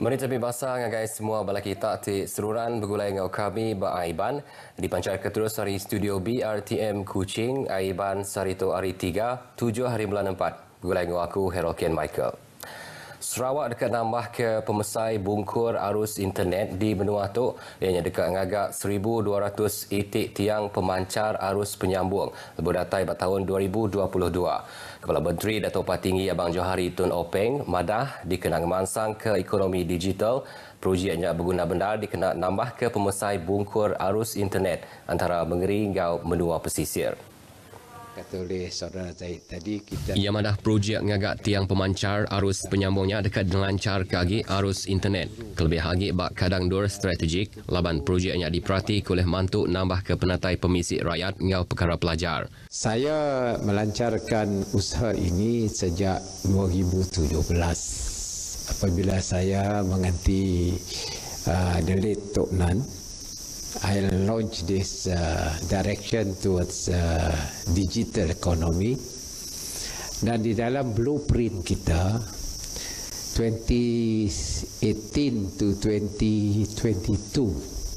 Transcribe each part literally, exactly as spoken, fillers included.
Menit lebih basah ngagai semua bala kita ti seruran bergulai ngau kami ba Aiban dipancar keterus dari studio B R T M Kuching Aiban Sarito hari tiga tujuh hari bulan empat bergulai ngau aku Herokian Michael. Sarawak dekat nambah ke pemesai bungkur arus internet di benua tu ianya dekat ngagak seribu dua ratus itik tiang pemancar arus penyambung berdatai pada tahun dua ribu dua puluh dua. Kepala Menteri Datuk Patinggi Abang Johari Tun Openg madah dikenang mansang ke ekonomi digital. Projeknya berguna benar dikena nambah ke pemesai bungkur arus internet antara Mengeri hingga menua pesisir. Kata oleh saudara Zaid tadi kita ia madah projek ngagak tiang pemancar arus penyambungnya dekat lancar kagi arus internet. Kelebih hagi bak kadang dor strategik laban projeknya diperhati oleh mantuk nambah ke penatai pemisik rakyat ngau perkara pelajar. Saya melancarkan usaha ini sejak dua ribu tujuh belas apabila saya mengganti uh, the late Tok Nan. I launch this uh, direction towards uh, digital economy dan di dalam blueprint kita twenty eighteen to twenty twenty-two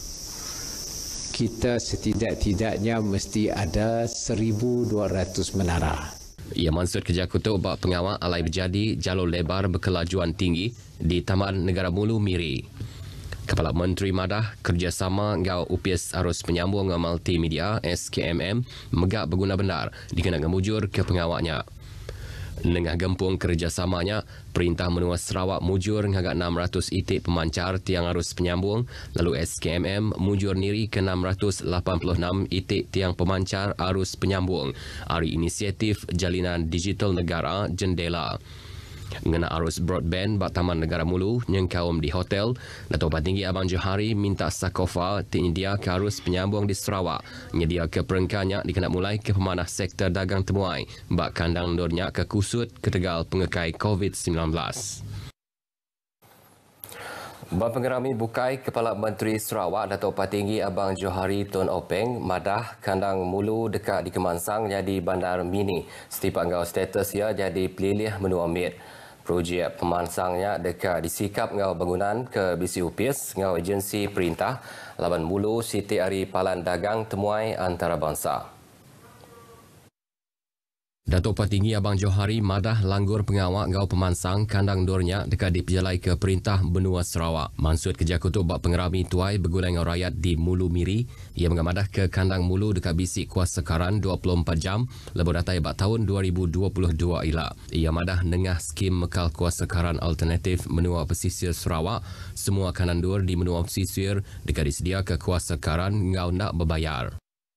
kita setidak-tidaknya mesti ada seribu dua ratus menara. Ia maksud kerja kutuk bak pengawal alai berjadi jalur lebar berkelajuan tinggi di Taman Negara Mulu Miri. Kepala Menteri Madah kerjasama ngau upis arus penyambung multimedia S K M M megak berguna benar dikena ngemujur ke pengawaknya. Nengah gempung kerjasamanya, Perintah Menua Sarawak mujur ngagak enam ratus itik pemancar tiang arus penyambung, lalu S K M M mujur niri ke enam ratus lapan puluh enam itik tiang pemancar arus penyambung. Ari inisiatif Jalinan Digital Negara Jendela. Ngena arus broadband bak Taman Negara Mulu yang kaum di hotel, Datuk Patinggi Abang Johari minta Sakofa tindia ke arus penyambung di Sarawak nyedia ke perengkanya dikena mulai ke pemanah sektor dagang temuai bak kandang dornya ke kusut ke tegal pengekai COVID sembilan belas. Bap Pengerami Bukai Kepala Menteri Sarawak Datuk Patinggi Abang Johari Tun Openg madah kandang Mulu dekat di Kemansang jadi bandar mini setiap ngau status ia jadi pelilih menua mit. Projek pemansangnya dekat disikap ngau bangunan ke B C U P I S ngau agensi perintah laban Mulu Siti Ari Palan Dagang Temuai Antarabangsa. Datuk Patinggi Abang Johari madah langgur pengawak ngau pemansang kandang dornya dekat diperjalai ke Perintah Benua Sarawak. Maksud kerja kutuk bak pengerami tuai bergulai ngau rakyat di Mulu Miri. Ia mengamadah ke kandang Mulu dekat bisik kuasa karan dua puluh empat jam lebih datai bak tahun dua ribu dua puluh dua ila. Ia madah nengah skim mekal kuasa karan alternatif menua pesisir Sarawak. Semua kanan dur di menua pesisir dekat disedia ke kuasa karan ngau nak berbayar.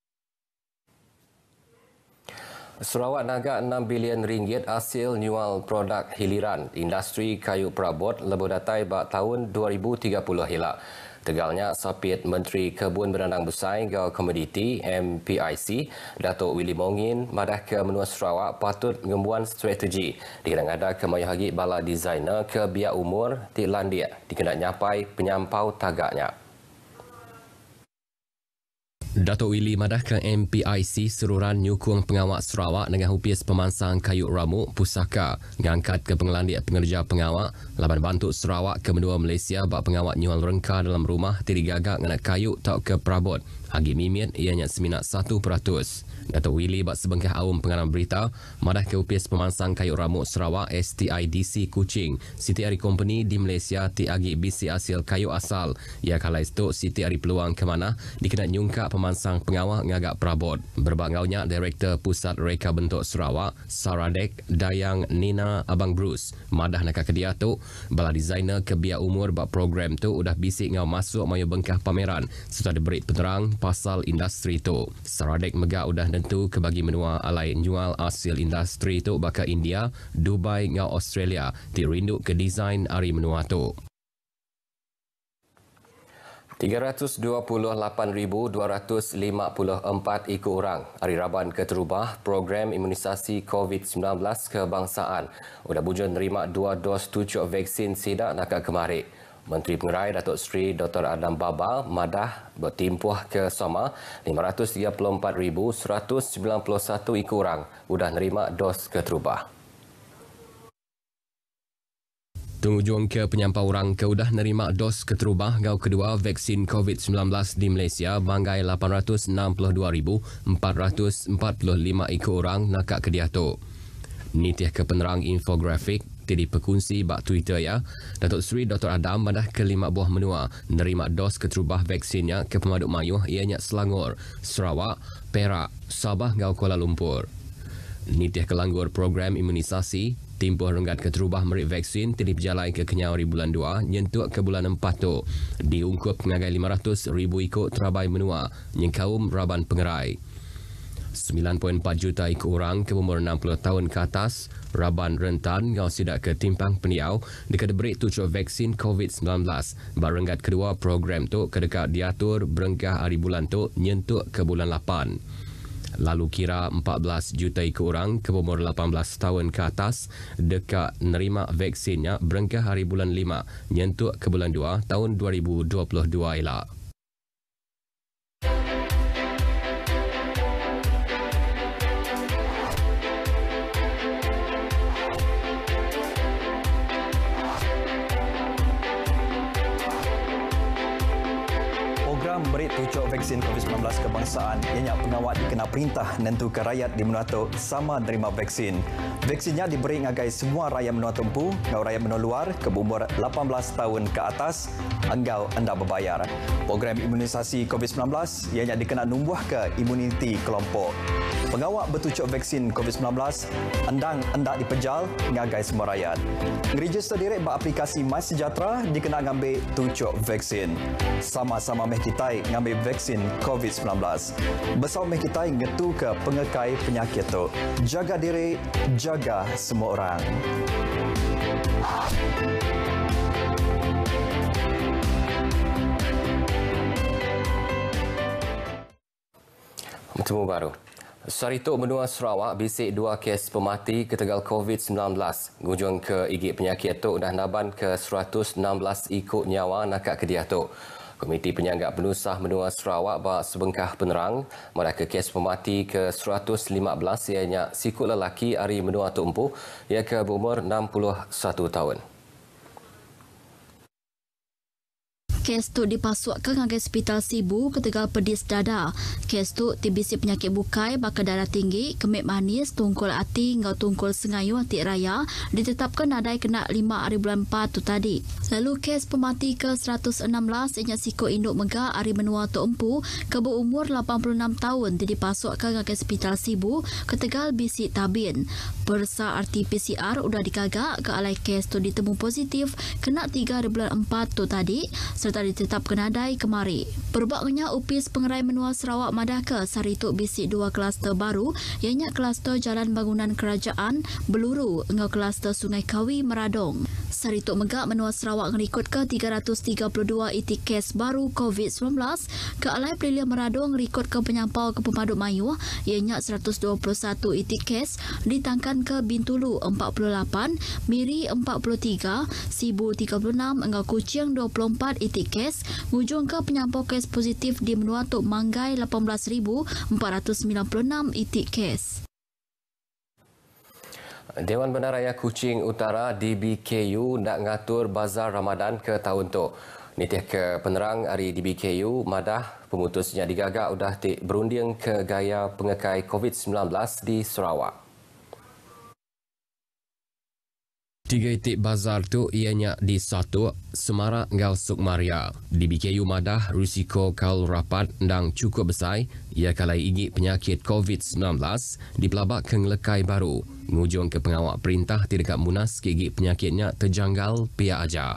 Sarawak nagak enam bilion ringgit hasil nyual produk hiliran industri kayu perabot lebih datai bak tahun dua ribu tiga puluh hila. Tegalnya Sapit Menteri Kebun Berandang Besar Gau Komoditi M P I C Datuk Willy Mongin madah ke menua Sarawak patut ngembuan strategi dikena ada ke mayahagi bala designer ke biak umur di landia dikena nyapai penyampau tagaknya. Datuk Willy madah ke M P I C seruran nyukung pengawak Sarawak dengan upis pemansang kayu ramu pusaka ngangkat ke pengelandik pengerja pengawak laban bantu Sarawak ke menua Malaysia bak pengawak nyual rengka dalam rumah tiri gagak ngana kayu tak ke perabot. Hagi mimit ianya seminat satu peratus. Datuk Willy bak sebengkah awam pengarang berita madah ke upis pemansang kayu ramu Sarawak S T I D C Kuching Siti Ari Company di Malaysia ti agi bisi hasil kayu asal. Ia kala itu Siti Ari peluang ke mana dikena nyungkak pemansang pengawak ngagak perabot. Berbangaunya Direktur Pusat Reka Bentuk Sarawak Saradek Dayang Nina Abang Bruce madah nak kedia tu bala designer ke biak umur bak program tu udah bisik ngau masuk mayu bengkah pameran serta diberi penerang pasal industri tu. Saradek megak udah tentu ke bagi menua alai nyual hasil industri tu baka India, Dubai ngau Australia dirinduk ke desain ari menua tu. tiga ratus dua puluh lapan ribu dua ratus lima puluh empat ikut orang hari Raban keterubah program imunisasi COVID sembilan belas kebangsaan. Udah bujur nerima dua dos tujuh vaksin sidak nakak kemari. Menteri Pengerai Datuk Seri Doktor Adam Baba madah bertimpuh ke Soma lima ratus tiga puluh empat ribu seratus sembilan puluh satu ikut orang udah nerima dos keterubah. Tungujung ke penyampau orang ke udah nerima dos keterubah gau kedua vaksin covid sembilan belas di Malaysia banggai lapan ratus enam puluh dua ribu empat ratus empat puluh lima ekor orang nakak kedia tu. Nitih ke penerang infografik jadi pekunci bak Twitter ya. Datuk Seri Doktor Adam madah ke lima buah menua nerima dos keterubah vaksinnya ke Pemaduk Mayuh ianya Selangor, Sarawak, Perak, Sabah gau Kuala Lumpur. Nitih kelanggur program imunisasi tempoh renggat keterubah merik vaksin tadi berjalan ke Kenyau di bulan dua nyentuk ke bulan empat tu diungkup ngagai lima ratus ribu ikut terabai menua nyengkaum raban pengerai. sembilan perpuluhan empat juta ikut orang ke umur enam puluh tahun ke atas raban rentan ngau sidak ke timpang peniau dekat beri tujuh vaksin covid sembilan belas. Barenggat kedua program tu kedekat diatur berengkah hari bulan tu nyentuk ke bulan lapan. Lalu kira empat belas juta ikut orang ke umur lapan belas tahun ke atas dekat nerima vaksinnya berengkah hari bulan lima nyentuk ke bulan dua tahun dua ribu dua puluh dua elak. Memberi tujuh vaksin covid sembilan belas kebangsaan ianya pengawal dikena perintah nentu ke rakyat di menua tu sama nerima vaksin. Vaksinnya diberi ngagai semua rakyat menua tempu, ngau rakyat menua luar ke umur lapan belas tahun ke atas, anggau anda berbayar. Program imunisasi covid sembilan belas ianya dikena numbuh ke imuniti kelompok. Pengawal bertujuh vaksin covid sembilan belas andang anda dipejal ngagai semua rakyat. Register direct beraplikasi MySejahtera dikena ngambil tujuh vaksin. Sama-sama meh kita ngambil vaksin covid sembilan belas. Bersama kita ngetu ke pengekai penyakit tu. Jaga diri, jaga semua orang. Bertemu baru. Sarituk menua Sarawak bisik dua kes pemati ketegal covid sembilan belas. Gujung ke igit penyakit tu dah naban ke seratus enam belas ikut nyawa nakak kedia tu. Komiti Penyanggap Penusah Menua Sarawak bak sebengkah penerang mereka kes pemati ke seratus lima belas ianya sikut lelaki hari menua tu empuh ia ke berumur enam puluh satu tahun. Kes tu dipasukkan ngagai Hospital Sibu ketegal pedis dada. Kes tu tibisi penyakit bukai, bakar darah tinggi, kemik manis, tungkul hati, ngau tungkul sengayu hati raya ditetapkan nadai kena lima hari bulan empat tu tadi. Lalu kes pemati ke seratus enam belas ianya sikut induk megah hari menua tu empu ke berumur lapan puluh enam tahun dipasukkan ngagai Hospital Sibu ketegal bisi tabin. Persa R T P C R udah dikagak ke alai kes tu ditemu positif kena tiga hari bulan empat tu tadi serta ditetapkan adai kemari. Perbaknya Upis Pengerai Menua Sarawak madah ke sarituk bisik dua kluster baru ianya kluster Jalan Bangunan Kerajaan Beluru engau kluster Sungai Kawi Meradong. Sarituk Megak Menua Sarawak ngerikut ke tiga ratus tiga puluh dua itik kes baru covid sembilan belas ke alai Pelilia Meradong ngerikut ke penyampau ke Pemaduk Mayuh ianya seratus dua puluh satu itik kes ditangkan ke Bintulu empat puluh lapan, Miri empat puluh tiga, Sibu tiga puluh enam, engau Kuching dua puluh empat itik kes, ngujung ke penyampau kes positif di Menua Tok Manggai lapan belas ribu empat ratus sembilan puluh enam itik kes. Dewan Bandaraya Kuching Utara D B K U nak ngatur bazar Ramadan ke tahun tu. Nitih ke penerang hari D B K U madah pemutusnya digagak udah tik berunding ke gaya pengekai covid sembilan belas di Sarawak. Tiga itik bazar tu ianya di satu Semarak ngau Sukmaria. D B K U madah risiko kaul rapat ndang cukup besar ia kalai igit penyakit covid sembilan belas di pelabak ke ngelekai baru. Ngujung ke pengawal perintah di dekat Munas ke igit penyakitnya terjanggal pihak aja.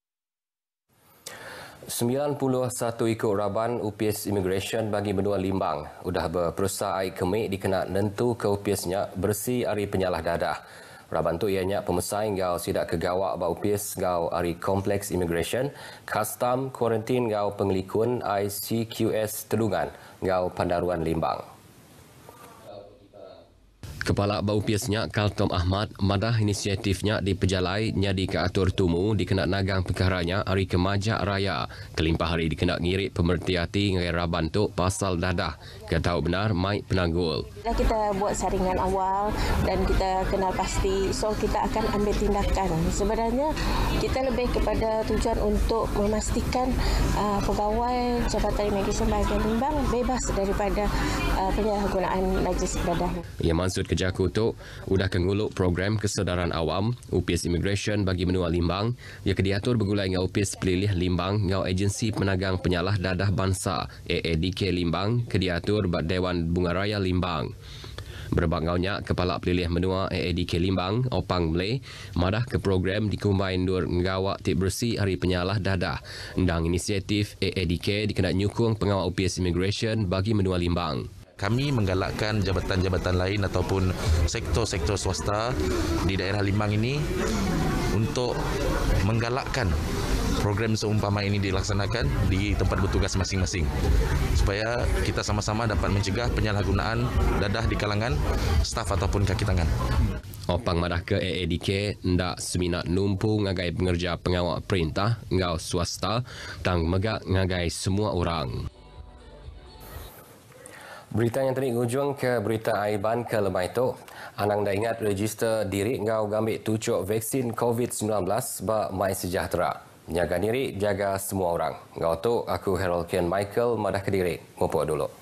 sembilan puluh satu ikut raban U P S Immigration bagi menua Limbang udah berperusaha air kemik dikena nentu ke U P S-nya bersih hari penyalah dadah. Raban tu ianya pemesaing gau sidak kegawak ba U P S gau ari Kompleks Immigration, Custom, Kuarantin gau Pengelikun I C Q S Telungan gau Pandaruan Limbang. Kepala Bau Piasnya Kaltom Ahmad madah inisiatifnya di pejalai nyadi ke atur tumu dikena nagang perkaranya hari kemajak raya. Kelimpah hari dikena ngirik pemerhati hati ngai rabantuk pasal dadah. Ketau benar mai penanggul. Kita buat saringan awal dan kita kenal pasti, so kita akan ambil tindakan. Sebenarnya kita lebih kepada tujuan untuk memastikan uh, pegawai Jabatan Imigresen Bahagian Limbang bebas daripada uh, penyalahgunaan najis dadah. Ia maksud kerja kutuk udah kenguluk program kesedaran awam U P S Immigration bagi menua Limbang ia kediatur bergulai dengan U P S Pelilih Limbang dengan Agensi Penagang Penyalah Dadah Bangsa A A D K Limbang kediatur bak Dewan Bunga Raya Limbang. Berbak ngaunya Kepala Pelilih Menua A A D K Limbang Opang Mlay madah ke program dikumbain dur ngawak tip bersih hari penyalah dadah. Ndang inisiatif A A D K dikena nyukung pengawal U P S Immigration bagi menua Limbang. Kami menggalakkan jabatan-jabatan lain ataupun sektor-sektor swasta di daerah Limbang ini untuk menggalakkan program seumpama ini dilaksanakan di tempat bertugas masing-masing supaya kita sama-sama dapat mencegah penyalahgunaan dadah di kalangan staf ataupun kaki tangan. Opang madah ke A A D K ndak seminat numpu ngagai pengerja pengawal perintah ngau swasta tang megak ngagai semua orang. Berita yang tadi hujung ke berita Aiban ke lemai tu. Anang dah ingat register diri ngau gambik tucuk vaksin COVID sembilan belas ba My Sejahtera. Jaga diri, jaga semua orang. Ngau tu aku Harold Ken Michael madah ke diri. Mumpuk dulu.